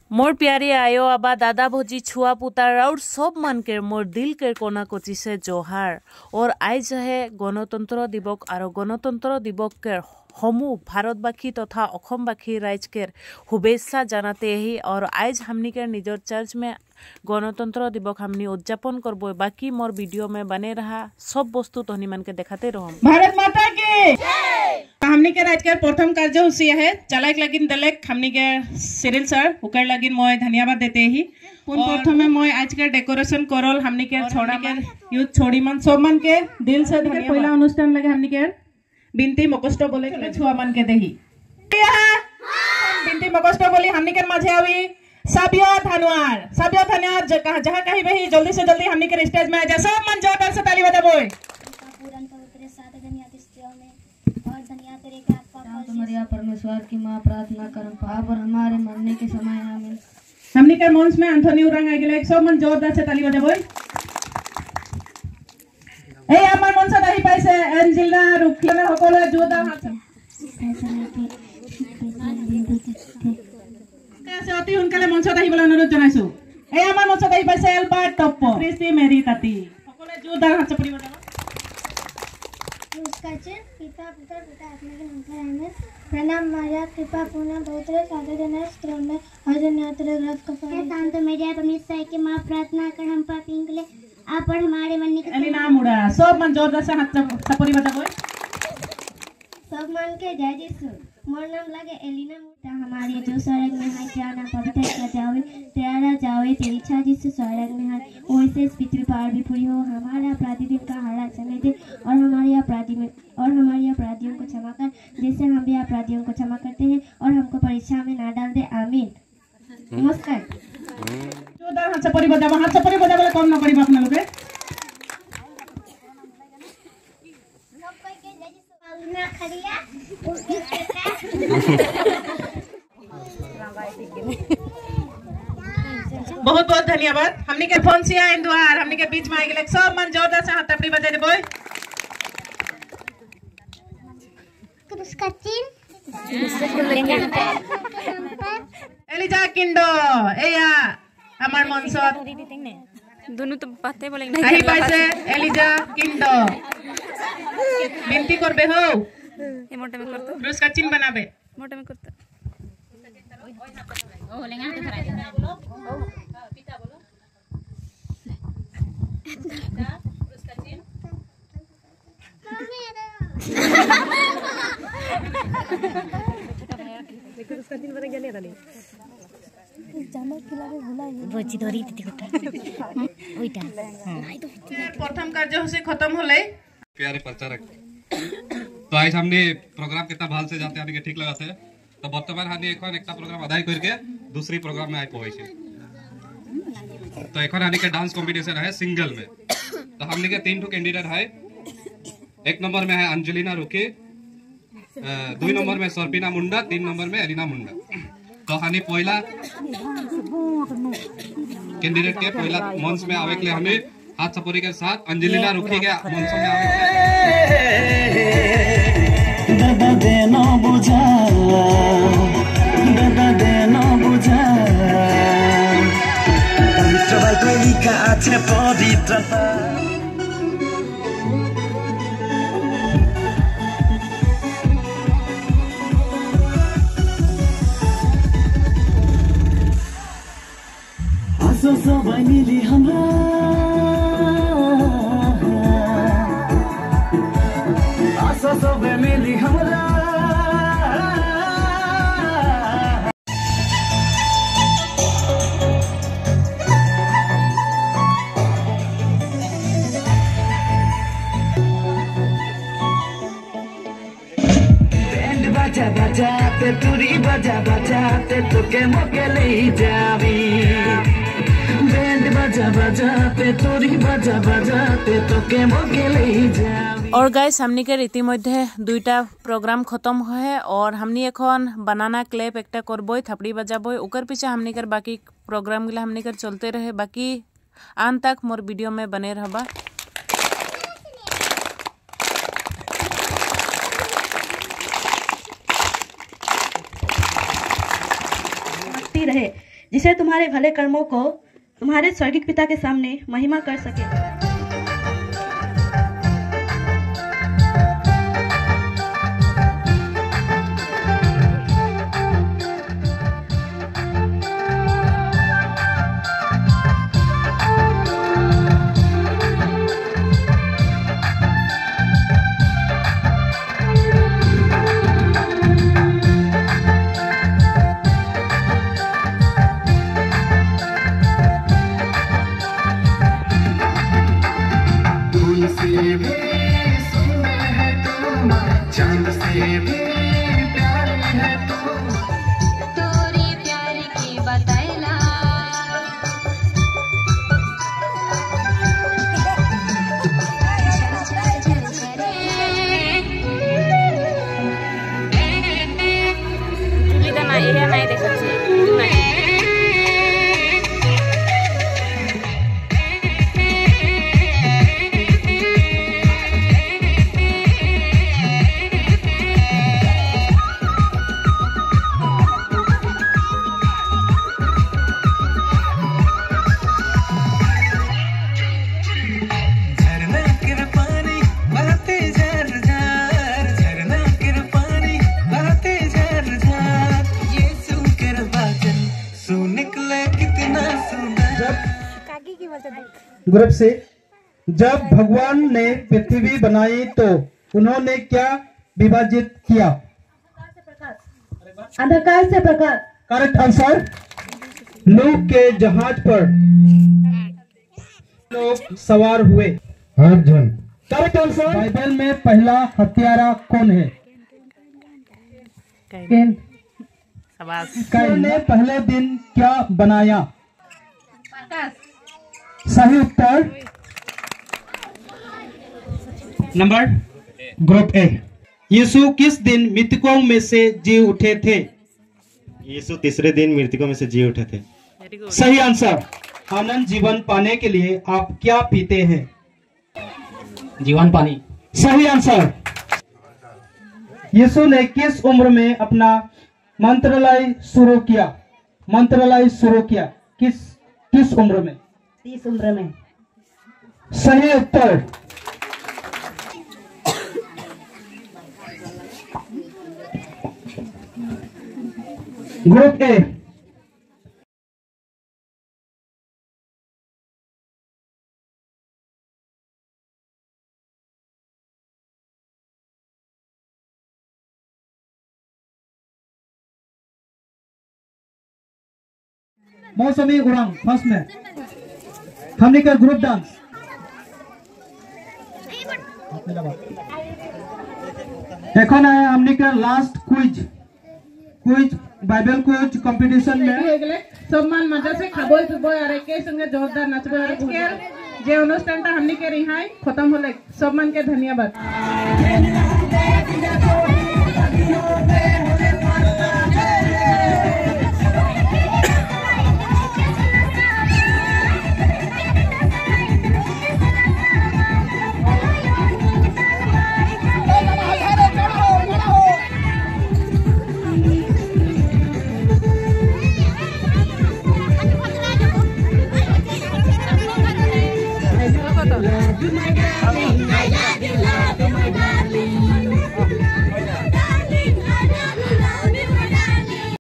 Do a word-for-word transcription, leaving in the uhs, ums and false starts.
मोर प्यारे आयो आबा दादा भोजी छुआ पुतार और सब मन के मोर दिल के कोना कोची से जोहार। और आज है गणतंत्र दिवस और गणतंत्र दिवस के समूह भारतबासी तथा अखमबासी राइज के शुभेच्छा जानाते ही। और आज हमनी के निजर चर्च में गणतंत्र दिवस हमनी उद्यापन करबो। बाकी मोर वीडियो में बने रहा सब वस्तु तो मन के दिखाते रहो। भारत माता की हमनी के राज के प्रथम कार्यसूची है चलाक लगिन दलेक हमनी के सिरिल सर उकर लगिन मोय धन्यवाद देते ही। पुन प्रथमे मोय आज के डेकोरेशन करल हमनी के छोड़ा के यूथ छोड़ी मन सब मन के दिल से धन्यवाद। पहला अनुष्ठान लगे हमनी के बिनती मकष्ट बोले के छुआ मन के देही बिनती मकष्ट बोली हमनी के माঝে आवी साबिया धनवार साबिया धनवार जहां जहां कहीं भी जल्दी से जल्दी हमनी के स्टेज में आ जा। सब मन जोरदार से ताली बजाबो। पूरन पवित्र सात धन्यवाद स्त्रियों में और धन्यवाद तेरे के आत्मा तुम्हारी परमेश्वर की मां प्रार्थना करम पाप और हमारे मरने के समय आमीन। हमनी के मंच में एंथोनी उरंग आ गेले सब मन जोरदार से ताली बजाबो। ए আমার মঞ্চত আহি পাইছে এঞ্জেলা রুখিনা সকলে জোৰদাৰ হাত আছে অতি সোনকালে মঞ্চত আহিবলৈ অনুৰোধ জনাইছো। এই আমাৰ মঞ্চত আহি পাইছে এলবাৰ্ট টপ্প ক্ৰিস্টি মেৰি তাতি সকলে জোৰদাৰ হাত চাপৰি বজাব। नमस्कार पिता पुत्र पिता आत्मा के नाम में प्रणाम माया कृपा पूर्ण पवित्र साधन स्त्रों में हजन्यात्र रथ कफन है शांत मेरिया परमेश्वर की मां प्रार्थना कर हम पापियों के लिए आप और हमारे मन के एलिना मुड़ा सब मन जोरदार से हाथ चापरी बजाबो। सब मन के जय यीशु। मोर नाम लगे एलिना मुड़ा हमारे जो स्वर्ग में है क्या नाम पवित्र किया जावे तेरा जावे तेरी इच्छा जिस स्वर्ग में है वैसे इस पृथ्वी पर भी पूरी हो। हमारा अपराधी दिन का हारा क्षमा दे और हमारे अपराधी में और हमारे अपराधियों को क्षमा कर जैसे हम भी अपराधियों को क्षमा करते हैं और हमको परीक्षा में ना डाल दे आमीन। नमस्कार जोरदार हाथ चापरी बजाबो। हाथ चापरी बजाबले कम न करिबा आपन लोगे। ना खरिया बहुत बहुत धन्यवाद। हमनी के फोनसिया इंदुआर हमनी के बीच में आ गेले सब मन जोरदार से हाथ चापरी बजा देबो। एलिजा किंडो एया আমার মঞ্চত दोनों तो बातें बोले আহি পাইছে এলিজা কিন্ডো বিনতি করবে হো ये मोटे में करतो ब्रूस का चिन्ह बनाबे मोटे में करतो ओ लेंगा के धरा दे ओ पिता बोलो पिता ब्रूस का चिन्ह देखो उसका चिन्ह बना गया नहीं जामा खिलावे भुलाई बोची धरी थी गोटा ओइटा हां तो प्रथम कार्यसूची खत्म होले। प्यारे प्रचारक तो आज हमने प्रोग्राम कितना भाल से जाते हैं ठीक लगा थे तो बर्तमान हमने এখন একটা प्रोग्राम আদায় करके दूसरी प्रोग्राम में आए पहुंचे। तो এখন हमने के डांस कंपटीशन है सिंगल में। तो हमने के तीन ठो कैंडिडेट है। एक नंबर में है अंजलिना रुके, दो नंबर में सर्पिना मुंडा, तीन नंबर में एलिना मुंडा। तो हनी पहला कैंडिडेट के पहला मंच में आवे के लिए हमें हाथ सपोरी के साथ अंजलिना रुकी के मंच में आवे दादा देना बुझा दादा देना बुझा पवित्र बाइबल लिखा আছে পবিত্রতা आसो सबै मिली हमरा आसो सबै मिली हमरा बैंड बजा बजाते तुरी बजा बजाते तोके मोके ले जावी बैंड बजा बजाते तुरी बजा बजाते तोके मोके ले जावी। और गाइस हमनी के इतिमध्ये दुईटा प्रोग्राम खत्म है और हमनी एखन बनाना क्लेप एकटा करबो थापड़ी बजाबो ओकर पीछे हमनी कर बाकी प्रोग्राम गिला हमनी कर चलते रहे। बाकी आन तक मोर वीडियो में बने रहबा। रहे जिसे तुम्हारे भले कर्मों को तुम्हारे स्वर्गीय पिता के सामने महिमा कर सके। ग्रुप से, जब भगवान ने पृथ्वी बनाई तो उन्होंने क्या विभाजित किया? अंधकार से प्रकाश। Correct answer. नूह के जहाज पर लोग सवार हुए। आठ जन। Correct answer. बाइबल में पहला हत्यारा कौन है? कैन। कैन ने पहले दिन क्या बनाया? सही उत्तर नंबर ग्रुप ए। यीशु किस दिन मृतकों में से जी उठे थे? यीशु तीसरे दिन मृतकों में से जी उठे थे। सही आंसर। आनंद जीवन पाने के लिए आप क्या पीते हैं? जीवन पानी। सही आंसर। यीशु ने किस उम्र में अपना मंत्रालय शुरू किया? मंत्रालय शुरू किया किस किस उम्र में? तीस उम्र में। सही उत्तर। Group A. मौसमी उड़ान फर्स्ट में हमने का ग्रुप डांस। এখন हमने का last quiz quiz Bible quiz competition में सम्मान मजा से खाबो पिबो और एके संगे जोरदार नाचबो और जे অনুষ্ঠানটা हमने के रिहाई खत्म होले सम्मान के धन्यवाद।